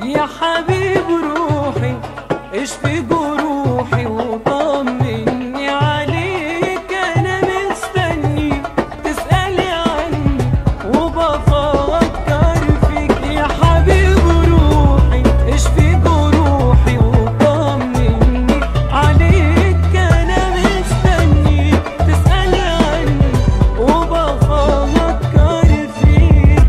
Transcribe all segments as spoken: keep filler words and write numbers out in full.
يا حبيب روحي اشفي جروحي وطمني عليك، انا مستني تسألي عني وبفكر فيك. يا حبيب روحي اشفي جروحي وطمني عليك، انا مستني تسألي عني وبفكر فيك.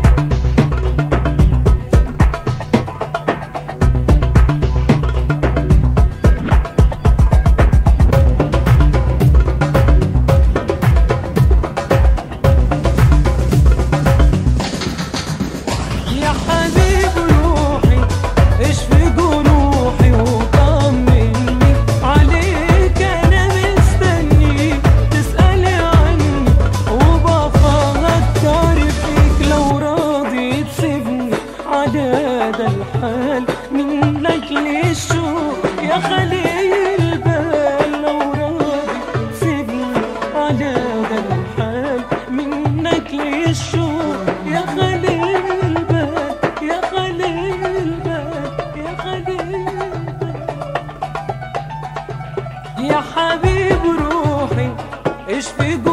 يا حبيب روحي اشفي جروحي وطمني عليك، انا مستني تسألي عني وبفكر فيك. لو راضي تسيبني على ده الحال منك للشوق يا خليل البال، لو راضي تسيبني على ده الحال منك للشوق يا خليل البال، يا خليل البال، يا خليل البال. يا حبيب روحي اشفي